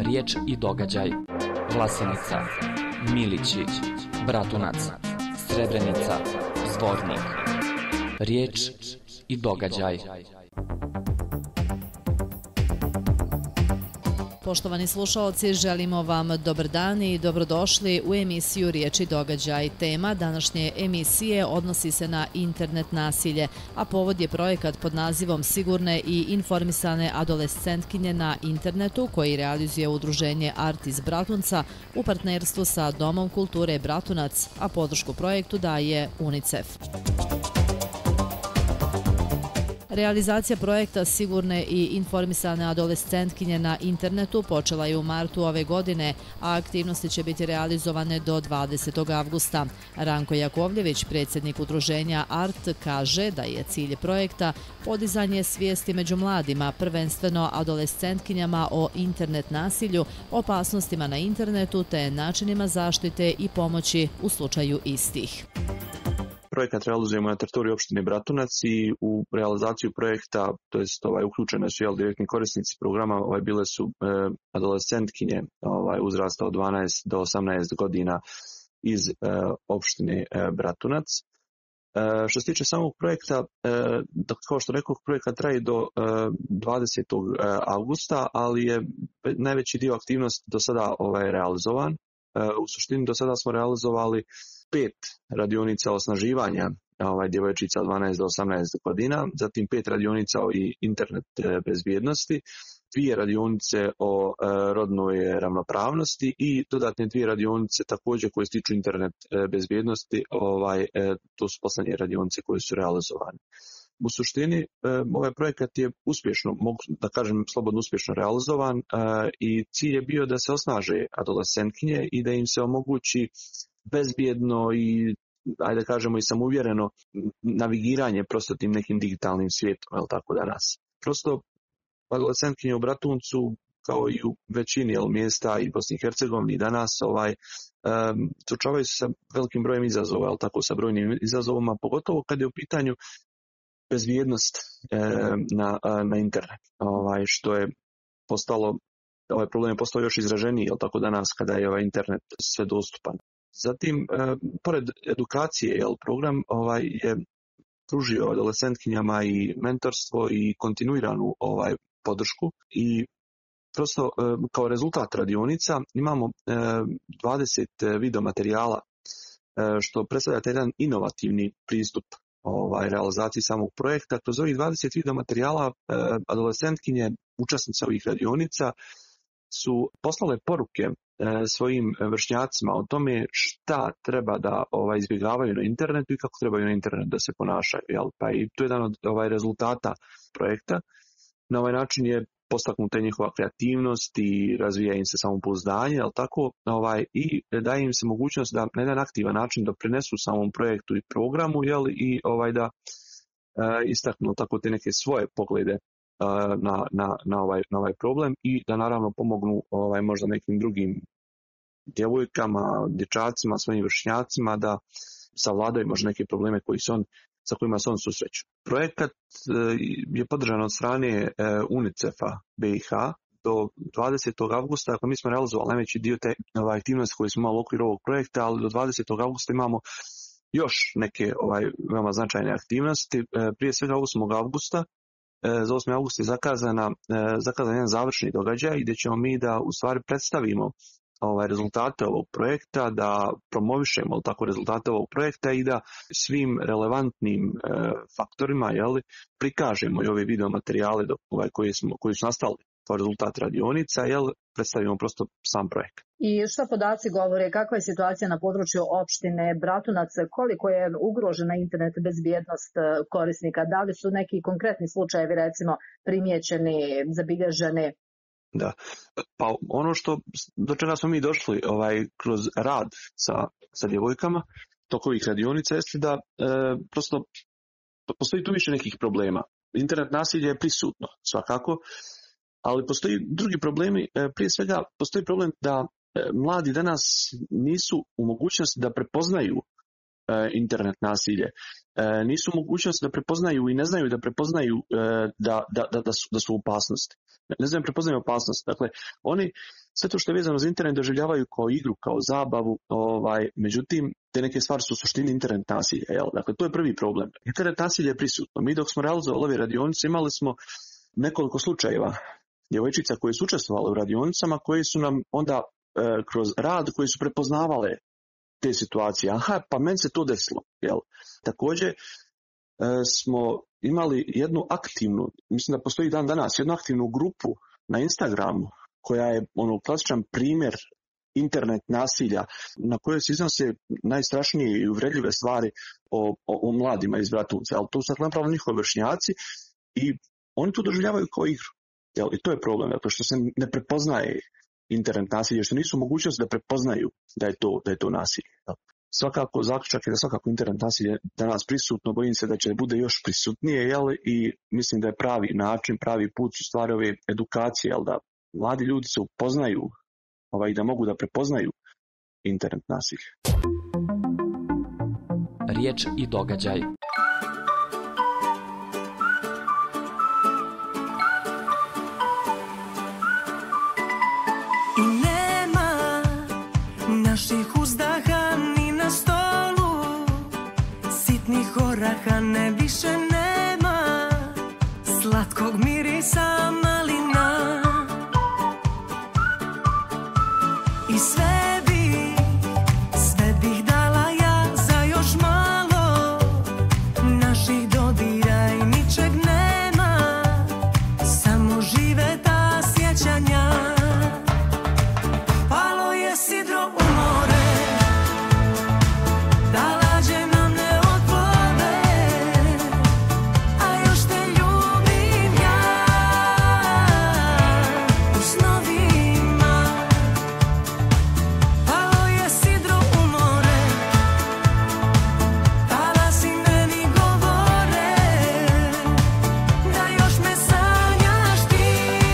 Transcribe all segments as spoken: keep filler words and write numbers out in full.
Riječ i događaj. Vlasenica, Milići, Bratunac, Srebrenica, Zvornik. Riječ i događaj. Poštovani slušaoci, želimo vam dobar dan i dobrodošli u emisiju Riječ i događaj. Tema današnje emisije odnosi se na internet nasilje, a povod je projekat pod nazivom Sigurne i informisane adolescentkinje na internetu koji realizuje udruženje Art iz Bratunca u partnerstvu sa Domom kulture Bratunac, a podršku projektu daje UNICEF. Realizacija projekta Sigurne i informisane adolescentkinje na internetu počela je u martu ove godine, a aktivnosti će biti realizovane do dvadesetog avgusta. Ranko Jakovljević, predsjednik udruženja Art, kaže da je cilj projekta podizanje svijesti među mladima, prvenstveno adolescentkinjama o internet nasilju, opasnostima na internetu te načinima zaštite i pomoći u slučaju istih. Projekat realizujemo na teritoriju opštine Bratunac i u realizaciju projekta, to jest ovaj, uključene su jel, direktni korisnici programa, ovaj, bile su e, adolescentkinje ovaj, uzrasta od dvanaest do osamnaest godina iz e, opštine e, Bratunac. E, što se tiče samog projekta, e, da, kao što rekao, projekat traje do e, dvadesetog avgusta, ali je najveći dio aktivnosti do sada ovaj, realizovan. E, u suštini do sada smo realizovali pet radionica osnaživanja ovaj, djevojčica od dvanaest do osamnaest godina, zatim pet radionica o internet bezbjednosti, dvije radionice o e, rodnoj ravnopravnosti i dodatne dvije radionice također koje se tiču internet e, bezbjednosti, ovaj, e, to su poslednje radionice koje su realizovane. U suštini, e, ovaj projekat je uspješno, mogu da kažem slobodno uspješno realizovan e, i cilj je bio da se osnaže adolescentkinje i da im se omogući bezbjedno i, ajde da kažemo, i samouvjereno navigiranje prosto tim nekim digitalnim svijetom, je li tako danas. Prosto, adolescentkinje u Bratuncu, kao i u većini jel, mjesta i Bosni i Hercegovini danas, ovaj, um, suočavaju se sa velikim brojem izazova, je li tako, sa brojnim izazovima, pogotovo kad je u pitanju bezbjednost e, na, na internet, ovaj, što je postalo, ovaj problem je postao još izraženiji, je li tako danas, kada je ovaj internet sve dostupan. Zatim, e, pored edukacije, jel, program ovaj, je pružio adolescentkinjama i mentorstvo i kontinuiranu ovaj, podršku i prosto e, kao rezultat radionica imamo e, dvadeset videomaterijala, e, što predstavlja jedan inovativni pristup ovaj, realizaciji samog projekta. Kroz ovih dvadeset videomaterijala e, adolescentkinje, učesnice ovih radionica, su poslale poruke e, svojim vršnjacima o tome šta treba da ovaj, izbjegavaju na internetu i kako trebaju na internetu da se ponašaju. Jel? Pa i to je jedan od ovaj, rezultata projekta. Na ovaj način je postaknuta njihova kreativnost i razvija im se samopouzdanje, jel tako? Ovaj, i daje im se mogućnost da na jedan aktivan način doprinesu samom projektu i programu, jel? I ovaj, da e, istaknu tako te neke svoje poglede Na, na, na, ovaj, na ovaj problem i da naravno pomognu ovaj, možda nekim drugim djevojkama, dječacima, svojim vršnjacima da savladaju možda neke probleme koji se on, sa kojima se on susreću. Projekat je podržan od strane UNICEF-a B i H do dvadesetog avgusta. Dakle, mi smo realizovali najveći dio te ovaj, aktivnosti koje smo imali u okviru ovog projekta, ali do dvadesetog avgusta imamo još neke ovaj, veoma značajne aktivnosti. Prije svega osmog avgusta za osmi avgust je zakazana, zakazan jedan završni događaj gdje ćemo mi da u stvari predstavimo ovaj, rezultate ovog projekta, da promovišemo tako rezultate ovog projekta i da svim relevantnim e, faktorima jeli, prikažemo i ove video materijale do, ovaj, koji, smo, koji su nastali kao rezultat radionica, jel, predstavimo prosto sam projekt. I što podaci govore, kakva je situacija na području opštine Bratunac, koliko je ugrožena internet bezbjednost korisnika, da li su neki konkretni slučajevi recimo primijećeni, zabilježeni? Da, pa ono što, do čega smo mi došli ovaj, kroz rad sa, sa djevojkama, tokovih radionica, jeste da e, prosto postoji tu više nekih problema. Internet nasilje je prisutno, svakako, ali postoji drugi problemi. Prije svega postoji problem da mladi danas nisu u mogućnosti da prepoznaju internet nasilje. Nisu u mogućnosti da prepoznaju i ne znaju da prepoznaju da, da, da, da, su, da su u opasnosti. Ne znaju da prepoznaju opasnost. Dakle, oni sve to što je vezano za internet doživljavaju kao igru, kao zabavu, ovaj, međutim, te neke stvari su u suštini internet nasilje. Jel? Dakle, to je prvi problem. Internet nasilje je prisutno. Mi dok smo realizovali ove radionice imali smo nekoliko slučajeva djevojčica koje su učestvovale u radionicama, koje su nam onda e, kroz rad, koje su prepoznavale te situacije. Aha, pa meni se to desilo. Jel? Također e, smo imali jednu aktivnu, mislim da postoji dan danas, jednu aktivnu grupu na Instagramu, koja je ono klasičan primjer internet nasilja na kojoj se iznose najstrašnije i uvredljive stvari o, o, o mladima iz Bratunca. Ali to su napravili njihovi vršnjaci i oni to doživljavaju kao igru. Jel? I to je problem, zato što se ne prepoznaje internet nasilje, što nisu mogućnosti da prepoznaju da je to, da je to nasilje. Jel? Svakako, zaključak je da svakako internet nasilje danas prisutno, bojim se da će bude još prisutnije, jel? I mislim da je pravi način, pravi put su stvari ove edukacije, jel? Da mladi ljudi se upoznaju ovaj, da mogu da prepoznaju internet nasilje. Riječ i događaj. I nema naših uzdaha ni na stolu, sitnih oraha ne više nema, slatkog mirisa malina. I sve bih, sve bih dala ja za još malo, naših dodira i ničeg nema, samo žive ta sjećanja. Palo je sidro u more, da lađe nam ne otplove, a još te ljubim ja u snovima. Palo je sidro u more, talasi meni govore, da još me sanjaš ti,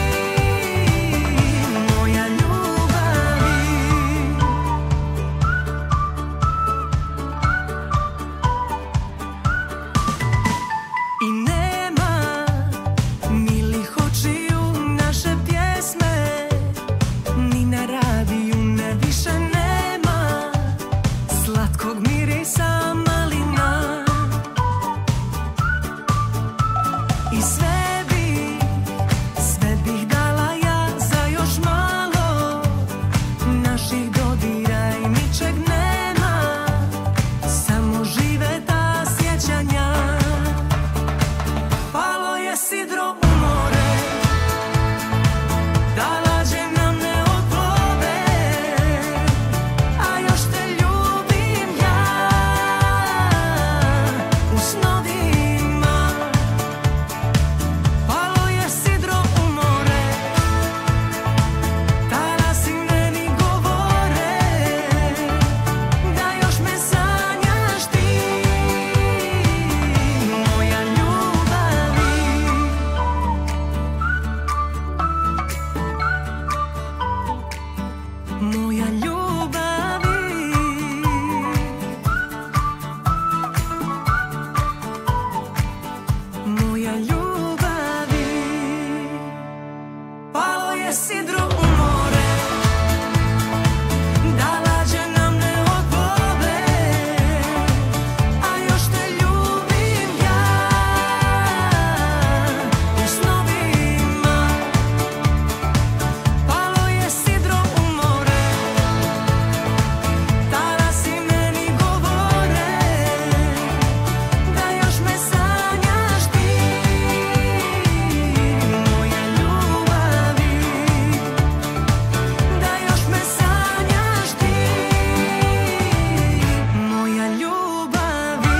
moja ljubavi. I nema milih očiju naše pjesme, ni na radiju ne više nema, slatkog mirisa malina. I sve bih, sve bih dala ja za još malo, naših dodira i ničeg nema, samo žive ta sjećanja. Palo je sidro u more, da lađe nam ne otplove, a još te ljubim ja u snovima. Palo je sidro u more, talasi meni govore, da još me sanjaš ti, moja ljubavi. Moja ljubavi. Moja ljubavi. Palo je sidro u more, da lađe nam ne otplove, a još te ljubim ja u snovima. Palo je sidro u more, talasi meni govore, da još me sanjaš ti, moja ljubavi. Da još me sanjaš ti, moja ljubavi.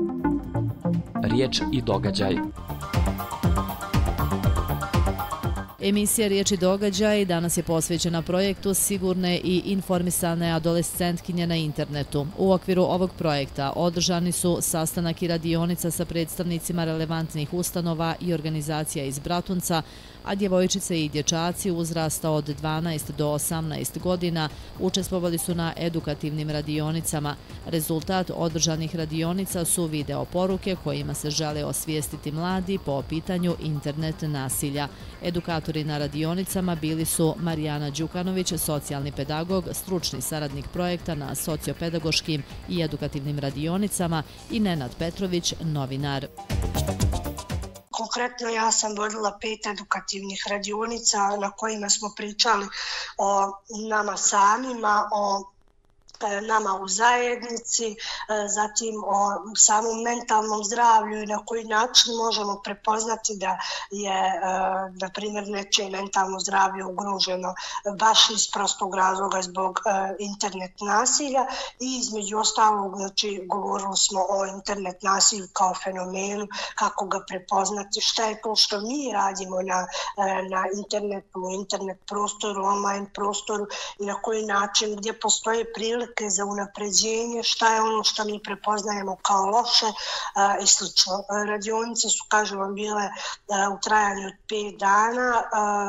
Riječ i događaj. Emisija Riječi događaj danas je posvećena projektu Sigurne i informisane adolescentkinje na internetu. U okviru ovog projekta održani su sastanak i radionica sa predstavnicima relevantnih ustanova i organizacija iz Bratunca, a djevojčice i dječaci uzrasta od dvanaest do osamnaest godina učestvovali su na edukativnim radionicama. Rezultat održanih radionica su video poruke kojima se žele osvijestiti mladi po pitanju internet nasilja. Edukatori na radionicama bili su Marijana Đukanović, socijalni pedagog, stručni saradnik projekta na sociopedagoškim i edukativnim radionicama, i Nenad Petrović, novinar. Konkretno ja sam vodila pet edukativnih radionica na kojima smo pričali o nama samima, o nama u zajednici, zatim o samom mentalnom zdravlju i na koji način možemo prepoznati da je, na primjer, nečije mentalno zdravlje ugroženo baš iz prostog razloga zbog internet nasilja. I između ostalog, znači, govorili smo o internet nasilju kao fenomenu, kako ga prepoznati, šta je to što mi radimo na, na internetu, u internet prostoru, online prostoru i na koji način, gdje postoje prilike za unapređenje, šta je ono što mi prepoznajemo kao loše a, i slično. Radionice su, kažem vam, bile a, u trajanju od pet dana,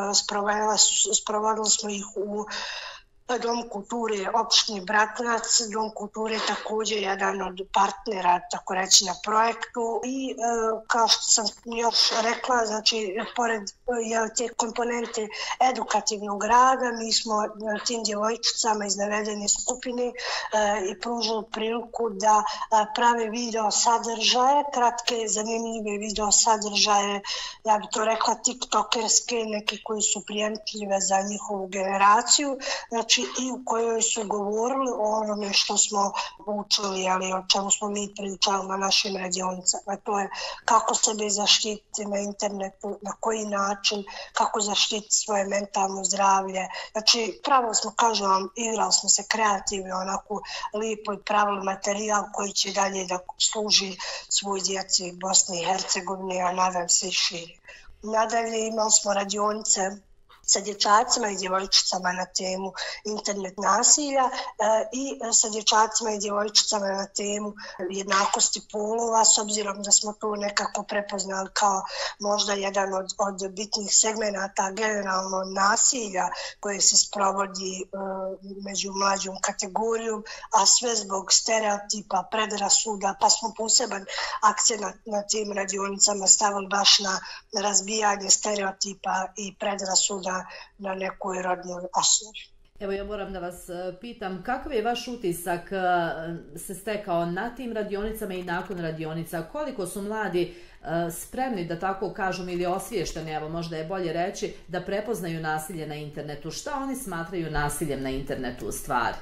sprovodili smo ih u Dom kulture opštine Bratunac. Dom kulture je također jedan od partnera, tako reći, na projektu i e, kao što sam još rekla, znači, pored je, te komponente edukativnog rada, mi smo tim djevojčicama iz navedene skupine e, i pružili priliku da a, prave video sadržaje, kratke, zanimljive video sadržaje, ja bih to rekla tiktokerske, neke koji su prijemljive za njihovu generaciju, znači, i u kojoj su govorili o onome što smo učili, ali o čemu smo mi pričali na našim radionicama. To je kako sebe zaštititi na internetu, na koji način, kako zaštititi svoje mentalno zdravlje. Znači, pravo smo, kažem vam, igrali smo se kreativno, onako lijepo i pravili materijal koji će dalje da služi svoj djeci Bosne i Hercegovine, a nadam se i širi. Nadalje imali smo radionice sa dječacima i djevojčicama na temu internet nasilja e, i sa dječacima i djevojčicama na temu jednakosti polova, s obzirom da smo to nekako prepoznali kao možda jedan od, od bitnih segmenata generalno nasilja koje se sprovodi e, među mlađom kategorijom, a sve zbog stereotipa, predrasuda, pa smo poseban akcent na, na tim radionicama stavili baš na razbijanje stereotipa i predrasuda na nekoj rodnoj osnovi. Evo, ja moram da vas pitam, kakav je vaš utisak se stekao na tim radionicama i nakon radionica? Koliko su mladi spremni, da tako kažem, ili osviješteni, evo možda je bolje reći, da prepoznaju nasilje na internetu? Šta oni smatraju nasiljem na internetu u stvari?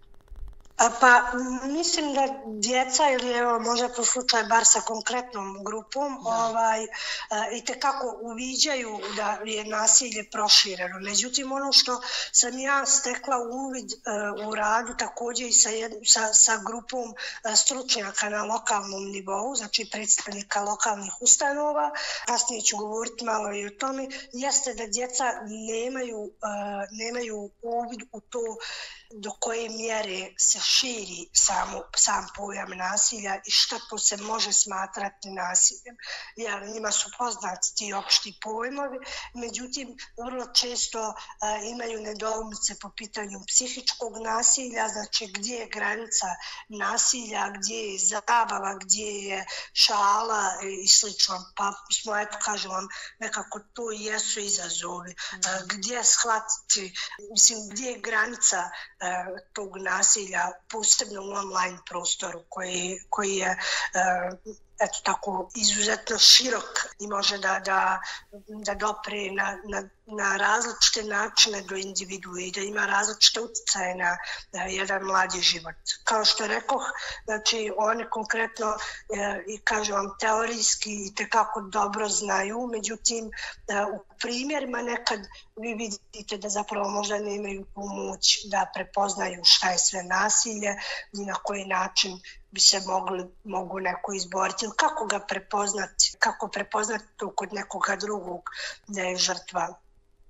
Pa mislim da djeca, ili evo možda po slučaju bar sa konkretnom grupom, ovaj, itekako uviđaju da je nasilje prošireno. Međutim, ono što sam ja stekla uvid u radu također i sa, jed, sa, sa grupom stručnjaka na lokalnom nivou, znači predstavnika lokalnih ustanova, kasnije ću govoriti malo i o tome, jeste da djeca nemaju, nemaju uvid u to do koje mjere se širi samo, sam pojam nasilja i šta to se može smatrati nasiljem. Jer njima su poznati ti opšti pojmovi, međutim vrlo često uh, imaju nedoumice po pitanju psihičkog nasilja, znači gdje je granica nasilja, gdje je zabava, gdje je šala i slično. Pa smo, eto kažem vam, nekako to i jesu izazovi. Uh, gdje shvatiti, mislim, gdje je granica tog nasilja, posebno u online prostoru koji, koji je eto tako izuzetno širok i može da, da, da dopre na, na, na različite načine do individua i da ima različite utjecaje na, na jedan mladi život. Kao što rekoh, znači oni konkretno e, i kažem vam teorijski i tekako dobro znaju, međutim e, u primjerima nekad vi vidite da zapravo možda nemaju tu moć da prepoznaju šta je sve nasilje i na koji način bi se mogli, mogu neko izboriti ili kako ga prepoznati, kako prepoznati to kod nekoga drugog da je žrtva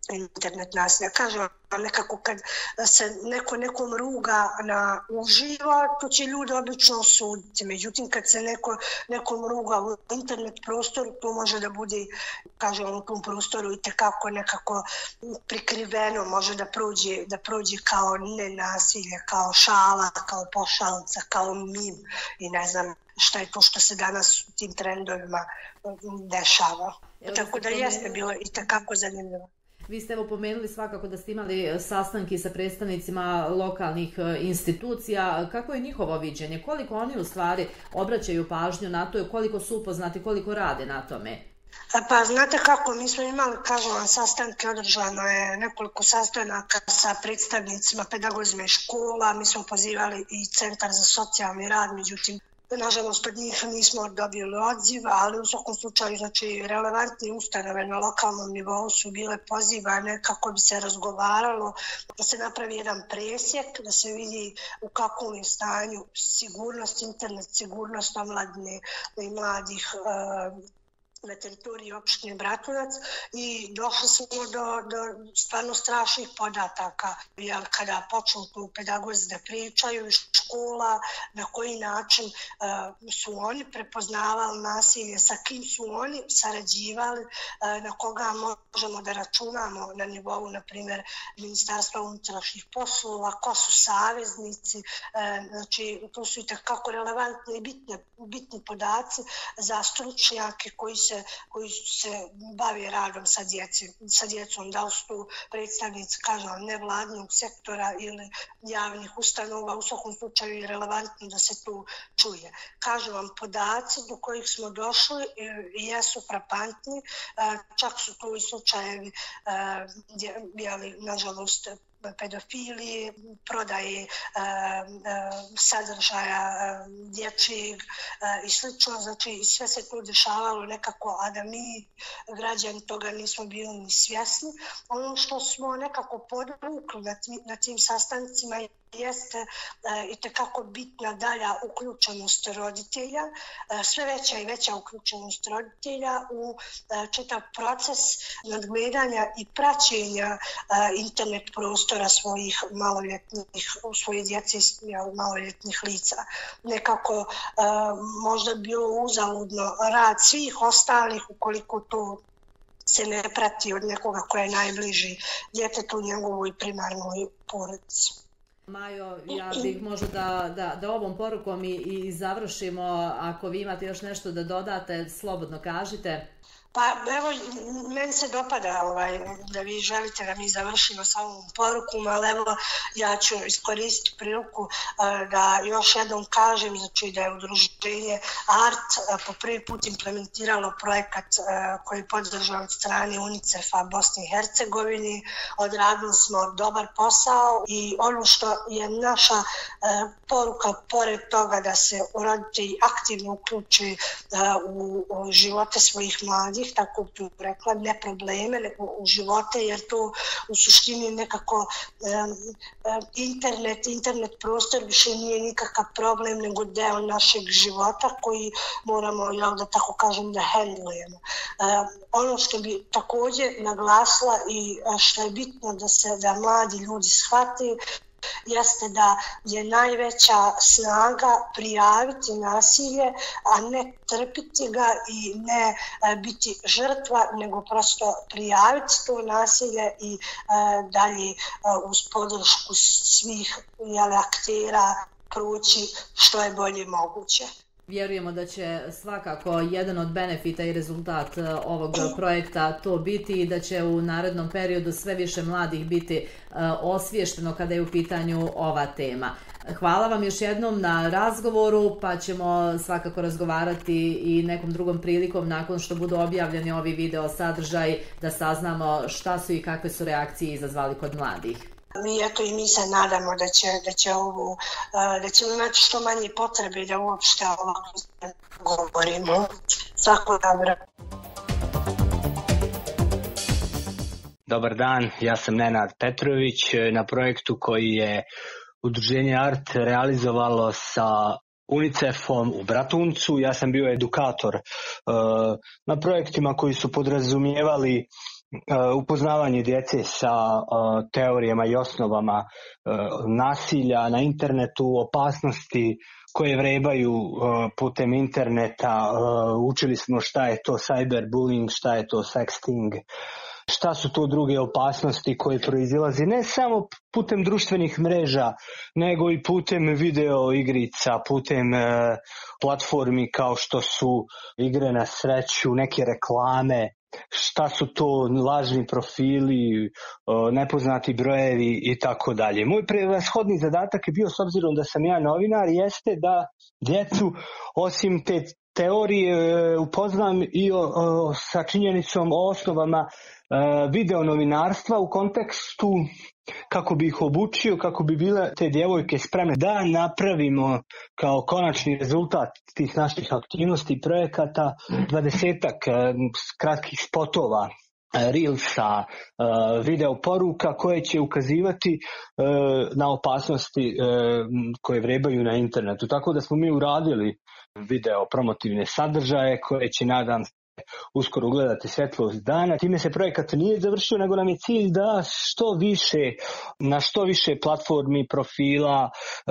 internet nasilja. Kažem, nekako kad se neko nekom ruga na uživo, to će ljudi obično osuditi. Međutim, kad se neko nekom ruga u internet prostoru, to može da bude, kažem, u tom prostoru i tekako nekako prikriveno, može da prođe, da prođe kao nenasilje, kao šala, kao pošalica, kao mim i ne znam šta je to što se danas u tim trendovima dešava. Evo, tako da jeste bilo i tekako zanimljivo. Vi ste evo pomenuli svakako da ste imali sastanki sa predstavnicima lokalnih institucija. Kako je njihovo viđenje? Koliko oni u stvari obraćaju pažnju na to i koliko su upoznati, koliko rade na tome? Pa znate kako, mi smo imali, kažem vam, sastanke, održano je nekoliko sastanaka sa predstavnicima pedagozme škola, mi smo pozivali i Centar za socijalni rad, međutim, nažalost, od njih nismo dobili odziv, ali u svakom slučaju, znači, relevantne ustanove na lokalnom nivou su bile pozivane kako bi se razgovaralo, da se napravi jedan presjek, da se vidi u kakvom je stanju sigurnost, internet sigurnost omladine i mladih na teritoriji opštine Bratunac i došli smo do, do stvarno strašnih podataka. Jer kada počnu tu pedagozi da pričaju iz škola, na koji način uh, su oni prepoznavali nasilje, sa kim su oni sarađivali, uh, na koga možemo da računamo na nivou, na primjer, Ministarstva unutrašnjih poslova, ko su saveznici, uh, znači to su i takako relevantni i bitni, bitni podaci za stručnjake koji se koji se bave radom sa, djeci, sa djecom, da li su tu predstavnici, kažem, nevladnog sektora ili javnih ustanova, u svakom slučaju je relevantno da se tu čuje. Kažem vam, podaci do kojih smo došli jesu frapantni, čak su tu i slučajevi, jeli, nažalost, pedofilije, prodaje e, e, sadržaja e, dječjeg e, i slično, znači sve se to dešavalo nekako, a da mi građani toga nismo bili ni svjesni. Ono što smo nekako podvukli na, na tim sastancima jeste e, i tekako bitna dalja uključenost roditelja, e, sve veća i veća uključenost roditelja u e, čitav proces nadgledanja i praćenja e, internet prostora svojih maloljetnih, svoje djece i maloljetnih lica. Nekako e, možda bilo uzaludno rad svih ostalih ukoliko to se ne prati od nekoga koja je najbliži djetetu, njegovoj primarnoj porodici. Majo, ja bih možda da, da, da ovom porukom i, i završimo. Ako vi imate još nešto da dodate, slobodno kažite. Pa evo, meni se dopada ovaj, da vi želite da mi završimo sa ovom porukom, ali evo ja ću iskoristiti priliku uh, da još jednom kažem, znači da je udruženje Art uh, po prvi put implementiralo projekat uh, koji je podržan od strane UNICEF-a Bosne i Hercegovine. Odradili smo dobar posao i ono što je naša uh, poruka, pored toga da se roditelji aktivno uključi uh, u, u živote svojih mladih, tako bih rekla, ne probleme, nego u živote, jer to u suštini nekako um, internet, internet prostor više nije nikakav problem, nego deo našeg života koji moramo, ja da tako kažem, da handlujemo. Um, ono što bi također naglasila i što je bitno da se, da mladi ljudi shvate, jeste da je najveća snaga prijaviti nasilje, a ne trpiti ga i ne biti žrtva, nego prosto prijaviti to nasilje i dalje uz podršku svih jele, aktera proći što je bolje moguće. Vjerujemo da će svakako jedan od benefita i rezultat ovog projekta to biti i da će u narednom periodu sve više mladih biti osviješteno kada je u pitanju ova tema. Hvala vam još jednom na razgovoru, pa ćemo svakako razgovarati i nekom drugom prilikom nakon što budu objavljeni ovi video sadržaji da saznamo šta su i kakve su reakcije izazvali kod mladih. Mi, eto, i mi se nadamo da će, da će ovo, da ćemo imati što manje potrebe da uopšte ovako govorimo. Svako dobro. Dobar dan, ja sam Nenad Petrović na projektu koji je Udruženje Art realizovalo sa UNICEF-om u Bratuncu. Ja sam bio edukator uh, na projektima koji su podrazumijevali upoznavanje djece sa teorijama i osnovama nasilja na internetu, opasnosti koje vrebaju putem interneta. Učili smo šta je to cyberbullying, šta je to sexting, šta su to druge opasnosti koje proizilazi ne samo putem društvenih mreža, nego i putem video igrica, putem platformi kao što su igre na sreću, neke reklame, šta su to lažni profili, nepoznati brojevi i tako dalje. Moj prevashodni zadatak je bio, s obzirom da sam ja novinar, jeste da djecu osim te teorije upoznam i o, o, sa činjenicom o osnovama video novinarstva u kontekstu kako bi ih obučio, kako bi bile te djevojke spremne da napravimo kao konačni rezultat tih naših aktivnosti i projekata dvadesetak kratkih spotova, reelsa, video poruka koje će ukazivati na opasnosti koje vrebaju na internetu. Tako da smo mi uradili video promotivne sadržaje koje će, nadam se, uskoro ugledati svetlost dana. Time se projekat nije završio, nego nam je cilj da što više, na što više platformi, profila,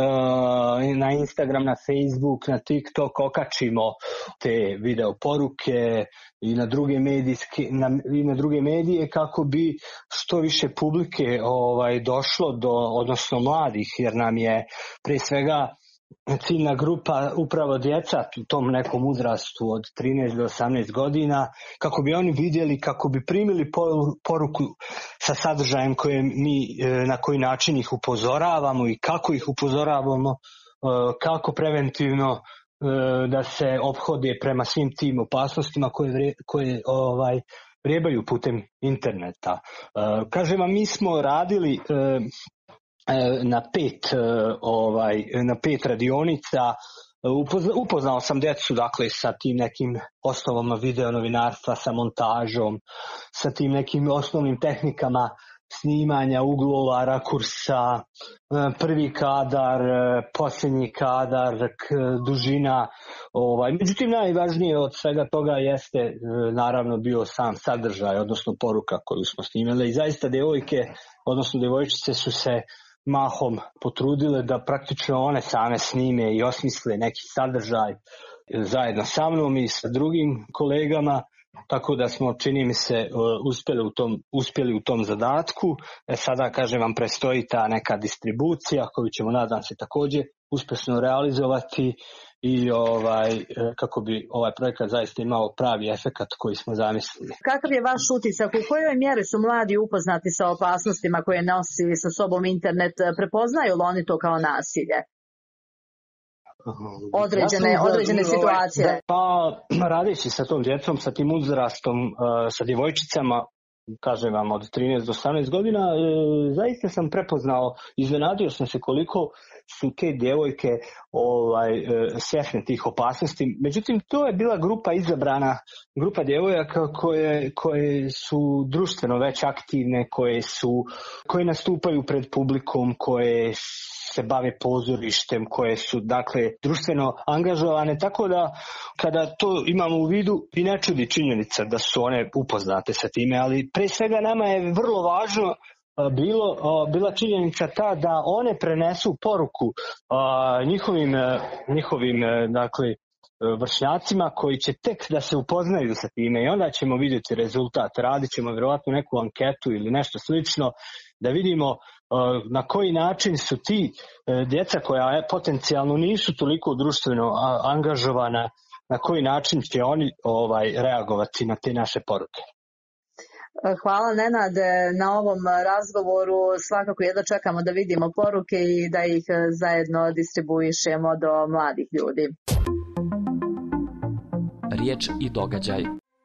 na Instagram, na Facebook, na TikTok okačimo te video poruke i na druge medijske, na, i na druge medije kako bi što više publike ovaj došlo do, odnosno mladih, jer nam je pre svega ciljna grupa upravo djeca u tom nekom uzrastu od trinaest do osamnaest godina, kako bi oni vidjeli, kako bi primili poruku sa sadržajem koje mi, na koji način ih upozoravamo i kako ih upozoravamo, kako preventivno da se ophode prema svim tim opasnostima koje, vre, koje ovaj, vrebaju putem interneta. Kažem vam, mi smo radili na pet ovaj na pet radionica. Upoznao sam djecu, dakle, sa tim nekim osnovama video novinarstva, sa montažom, sa tim nekim osnovnim tehnikama snimanja, uglova, rakursa, prvi kadar, posljednji kadar, dužina. Ovaj. Međutim, najvažnije od svega toga jeste naravno bio sam sadržaj, odnosno poruka koju smo snimali. I zaista djevojke, odnosno djevojčice su se mahom potrudile da praktično one same snime i osmisle neki sadržaj zajedno sa mnom i sa drugim kolegama, tako da smo, čini mi se, uspjeli u tom, uspjeli u tom zadatku. E sada, kažem vam, prestoji ta neka distribucija koju ćemo, nadam se, također uspješno realizovati i ovaj, kako bi ovaj projekat zaista imao pravi efekat koji smo zamislili. Kakav je vaš utisak? U kojoj mjeri su mladi upoznati sa opasnostima koje nosi sa sobom internet? Prepoznaju li oni to kao nasilje? Određene, ja određene situacije. Ovaj, pa, radeći sa tom djecom, sa tim uzrastom, sa djevojčicama, kažem vam, od trinaest do osamnaest godina, e, zaista sam prepoznao, iznenadio sam se koliko su te djevojke ovaj, e, svjesne tih opasnosti. Međutim, to je bila grupa izabrana, grupa djevojaka koje, koje su društveno već aktivne, koje, su, koje nastupaju pred publikom, koje se bave pozorištem, koje su, dakle, društveno angažovane, tako da kada to imamo u vidu i ne čudi činjenica da su one upoznate sa time, ali pre svega nama je vrlo važno bilo, bila činjenica ta da one prenesu poruku njihovim, njihovim dakle, vršnjacima koji će tek da se upoznaju sa time i onda ćemo vidjeti rezultat. Radit ćemo vjerojatno neku anketu ili nešto slično da vidimo na koji način su ti djeca koja potencijalno nisu toliko društveno angažovana, na koji način će oni ovaj reagovati na te naše poruke. Hvala, Nenade, na ovom razgovoru. Svakako jedno čekamo da vidimo poruke i da ih zajedno distribuišemo do mladih ljudi. Riječ i događaj.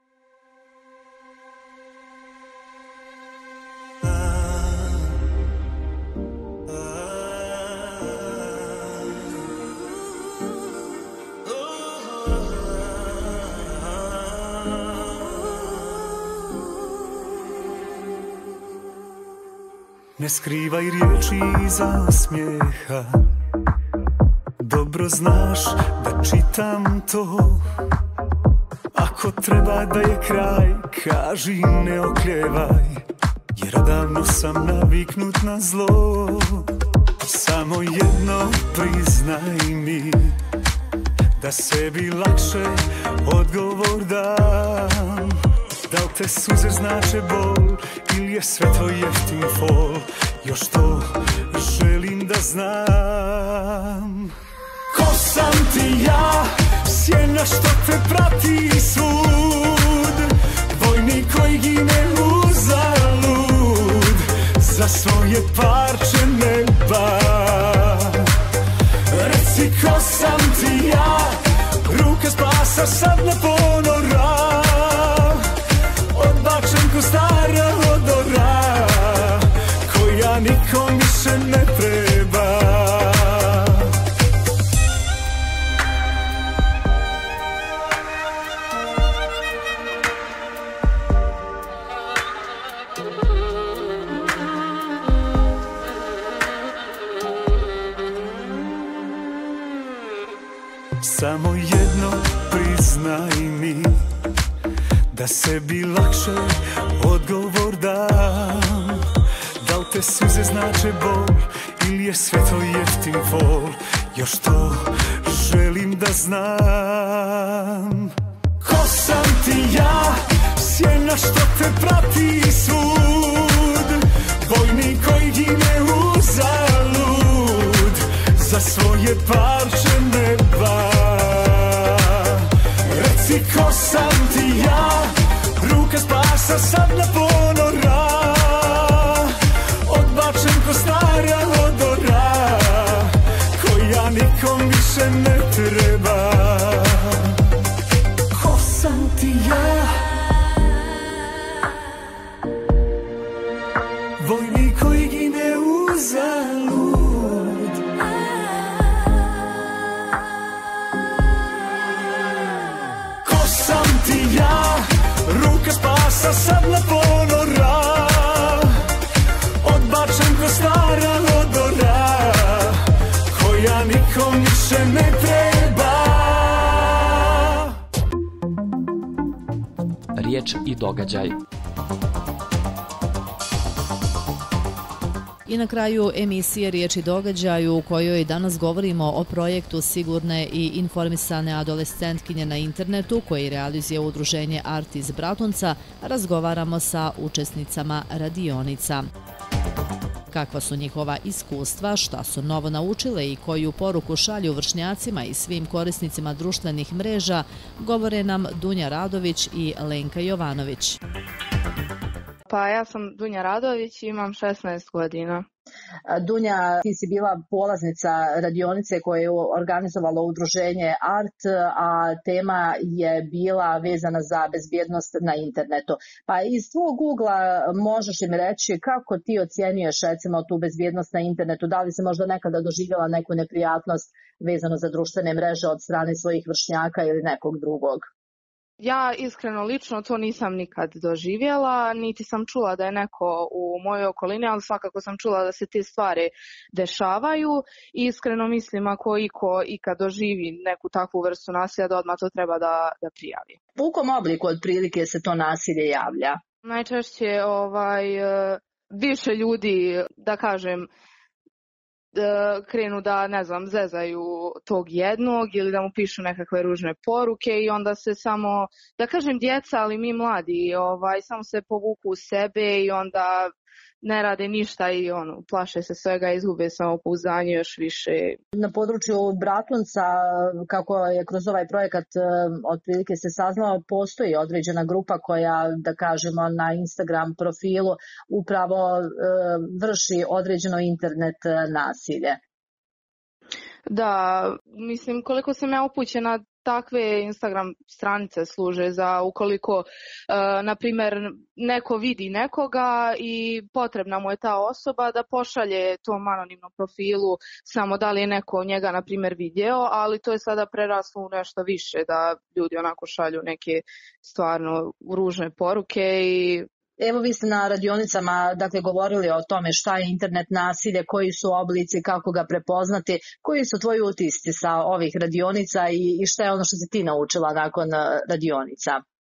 Ne skrivaj riječi iza smijeha, dobro znaš da čitam to. Ako ako treba da je kraj, kaži ne okljevaj, jer odavno sam naviknut na zlo. Samo jedno priznaj mi, da sebi lakše odgovor dam. Da li te suze znače bol, ili je sve to jeftin fol, još to želim da znam. Ko sam ti ja, sjena što te prati svud, vojnik koji gine uzalud za svoje parče neba. Reci ko sam ti ja, ruka spasa sad na ponora, odbačen ko stara odora, koja nikom više ne treba. Samo jedno priznaj mi, da sebi lakše odgovor dam. Da li te suze znače bol, ili je sve to jeftin fol, još to želim da znam. Ko sam ti ja, sjena što te prati svud, vojnik koji gine uzalud za svoje parče neba. Reci ko sam ti ja, ruka spasa sad na ponora, odbačen ko stara odora, koja nikom više ne treba. Ko sam ti ja, vojnik koji gine uzalud. Ja, ruka spasa sad na ponora, odbačen ko stara odora, koja nikom više ne treba. Riječ i događaj. I na kraju emisije Riječ i događaj u kojoj danas govorimo o projektu Sigurne i informisane adolescentkinje na internetu koji realizuje udruženje Art iz Bratunca, razgovaramo sa učesnicama radionica. Kakva su njihova iskustva, šta su novo naučile i koju poruku šalju vršnjacima i svim korisnicima društvenih mreža, govore nam Dunja Radović i Lenka Jovanović. Pa ja sam Dunja Radović i imam šesnaest godina. Dunja, ti si bila polaznica radionice koje je organizovalo udruženje Art, a tema je bila vezana za bezbjednost na internetu. Pa iz tvog ugla možeš li mi reći kako ti ocjenjuješ recimo tu bezbjednost na internetu? Da li si možda nekada doživjela neku neprijatnost vezano za društvene mreže od strane svojih vršnjaka ili nekog drugog? Ja iskreno lično to nisam nikad doživjela, niti sam čula da je neko u mojoj okolini, ali svakako sam čula da se te stvari dešavaju. Iskreno mislim ako iko ikad doživi neku takvu vrstu nasilja da odmah to treba da, da prijavi. U kom obliku otprilike se to nasilje javlja? Najčešće ovaj, više ljudi, da kažem, krenu da, ne znam, zezaju tog jednog ili da mu pišu nekakve ružne poruke i onda se samo, da kažem djeca, ali mi mladi, ovaj, samo se povuku u sebe i onda ne rade ništa i ono, plaše se svega, izgube samopouzdanje još više. Na području Bratunca, kako je kroz ovaj projekat otprilike se saznalo, postoji određena grupa koja, da kažemo, na Instagram profilu upravo vrši određeno internet nasilje. Da, mislim, koliko sam ja upućena, takve Instagram stranice služe za ukoliko, e, na primjer, neko vidi nekoga i potrebna mu je ta osoba da pošalje tom anonimnom profilu samo da li je neko njega, na primjer, vidio, ali to je sada preraslo u nešto više, da ljudi onako šalju neke stvarno ružne poruke i Evo vi ste na radionicama dakle, govorili o tome šta je internet nasilje, koji su oblici, kako ga prepoznati, koji su tvoji utisci sa ovih radionica i, i šta je ono što si ti naučila nakon radionica?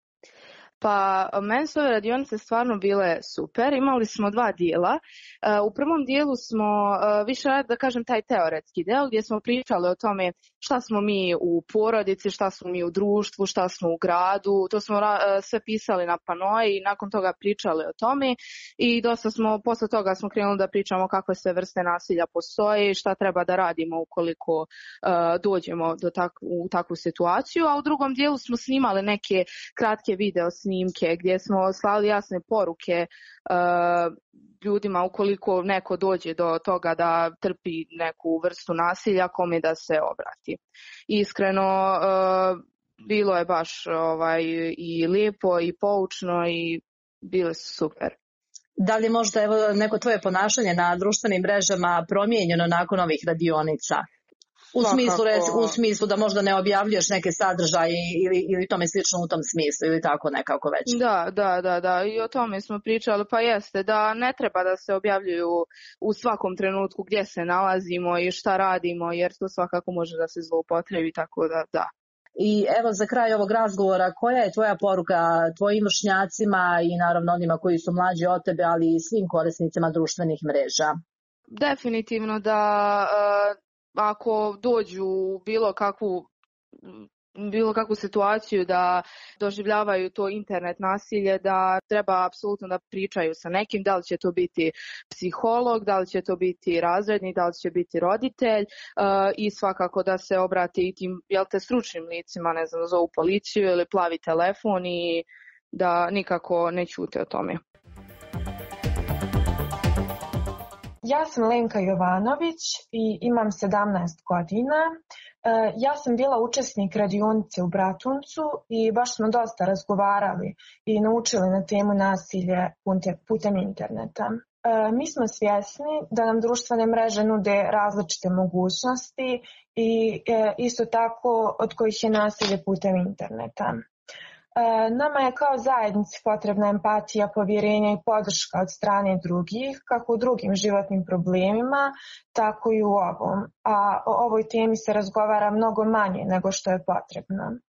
Pa meni su ove radionice stvarno bile super. Imali smo dva dijela. U prvom dijelu smo više, da kažem, taj teoretski deo gdje smo pričali o tome šta smo mi u porodici, šta smo mi u društvu, šta smo u gradu. To smo sve pisali na panoje i nakon toga pričali o tome. I dosta smo, posle toga smo krenuli da pričamo kakve sve vrste nasilja postoje i šta treba da radimo ukoliko dođemo do tak, u takvu situaciju. A u drugom dijelu smo snimali neke kratke video snimke gdje smo slali jasne poruke uh, ljudima ukoliko neko dođe do toga da trpi neku vrstu nasilja, kome da se obrati. Iskreno, uh, bilo je baš ovaj, i lijepo i poučno i bile su super. Da li možda evo, neko tvoje ponašanje na društvenim mrežama promijenjeno nakon ovih radionica? U smislu, u smislu da možda ne objavljuješ neke sadržaje ili, ili tome slično u tom smislu ili tako nekako već. Da, da, da, da. I o tome smo pričali. Pa jeste da ne treba da se objavljuju u svakom trenutku gdje se nalazimo i šta radimo, jer to svakako može da se zloupotrebi, tako da da. I evo za kraj ovog razgovora, koja je tvoja poruka tvojim vršnjacima i naravno onima koji su mlađi od tebe, ali i svim korisnicima društvenih mreža? Definitivno da uh, ako dođu u bilo kakvu bilo kakvu situaciju da doživljavaju to internet nasilje, da treba apsolutno da pričaju sa nekim, da li će to biti psiholog, da li će to biti razrednik, da li će biti roditelj uh, i svakako da se obrate i tim, jel te, stručnim licima, ne znam, zovu policiju ili plavi telefon i da nikako ne ćute o tome. Ja sam Lenka Jovanović i imam sedamnaest godina. Ja sam bila učesnik radionice u Bratuncu i baš smo dosta razgovarali i naučili na temu nasilje putem interneta. Mi smo svjesni da nam društvene mreže nude različite mogućnosti i isto tako od kojih je nasilje putem interneta. Nama je kao zajednici potrebna empatija, povjerenje i podrška od strane drugih, kako u drugim životnim problemima, tako i u ovom. A o ovoj temi se razgovara mnogo manje nego što je potrebno. E,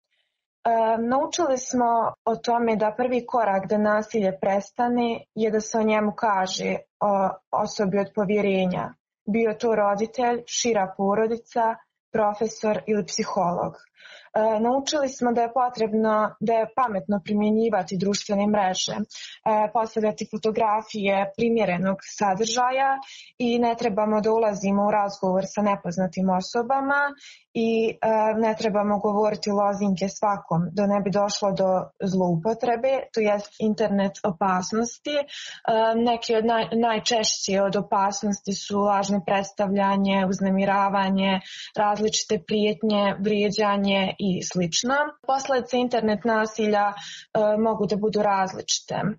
naučili smo o tome da prvi korak da nasilje prestane je da se o njemu kaže o osobi od povjerenja, bio to roditelj, šira porodica, profesor ili psiholog. E, naučili smo da je potrebno, da je pametno primjenjivati društvene mreže, e, postavljati fotografije primjerenog sadržaja i ne trebamo da ulazimo u razgovor sa nepoznatim osobama i e, ne trebamo govoriti lozinke svakom da ne bi došlo do zloupotrebe, to jest internet opasnosti. E, neke od naj, najčešće od opasnosti su lažno predstavljanje, uznemiravanje, različite prijetnje, vrijeđanje i slično. Posljedice internet nasilja e, mogu da budu različite. E,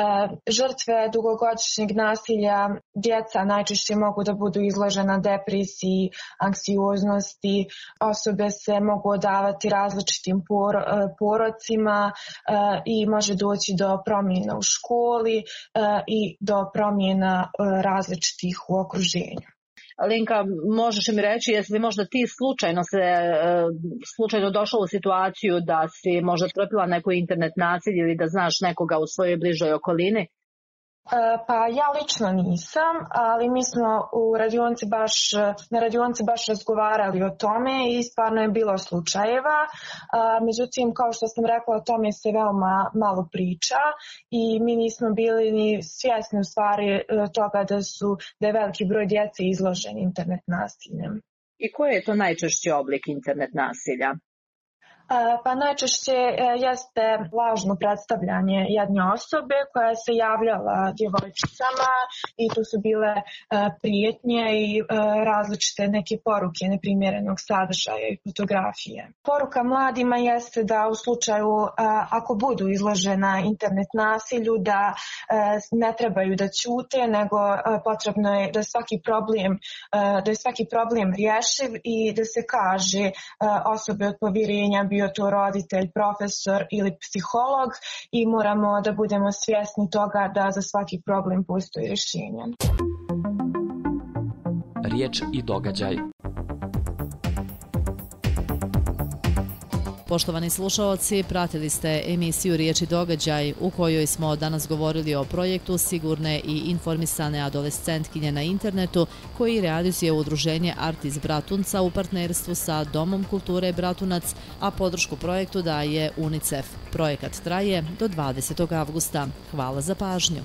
žrtve dugogodišnjeg nasilja, djeca najčešće mogu da budu izložena depresiji, anksioznosti, osobe se mogu odavati različitim por, e, porocima e, i može doći do promjena u školi e, i do promjena e, različitih u okruženju. Lenka, možeš mi reći, jesi li možda ti slučajno se slučajno došla u situaciju da si možda trpila neko internet nasilje ili da znaš nekoga u svojoj bližoj okolini? Pa ja lično nisam, ali mi smo u radionici baš, na radionici baš razgovarali o tome i stvarno je bilo slučajeva. Međutim, kao što sam rekla, o tome se veoma malo priča i mi nismo bili ni svjesni u stvari toga da su, da je veliki broj djece izložen internet nasiljem. I koji je to najčešći oblik internet nasilja? Pa najčešće jeste lažno predstavljanje jedne osobe koja se javljala djevojčicama i tu su bile prijetnje i različite neke poruke neprimjerenog sadržaja i fotografije. Poruka mladima jeste da u slučaju ako budu izložena internet nasilju da ne trebaju da ćute, nego potrebno je da svaki problem, da je svaki problem rješiv i da se kaže osobe od povjerenja, bio to roditelj, profesor ili psiholog, i moramo da budemo svjesni toga da za svaki problem postoji rješenje. Riječ i događaj. Poštovani slušaoci, pratili ste emisiju Riječ i događaj u kojoj smo danas govorili o projektu Sigurne i informisane adolescentkinje na internetu koji realizuje udruženje Art iz Bratunca u partnerstvu sa Domom kulture Bratunac, a podršku projektu daje UNICEF. Projekat traje do dvadesetog avgusta. Hvala za pažnju.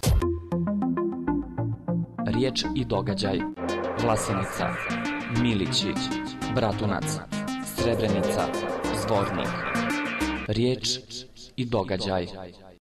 Riječ i događaj. Vlasenica, Milići, Bratunac, Srebrenica, Zvornik. Riječ i događaj.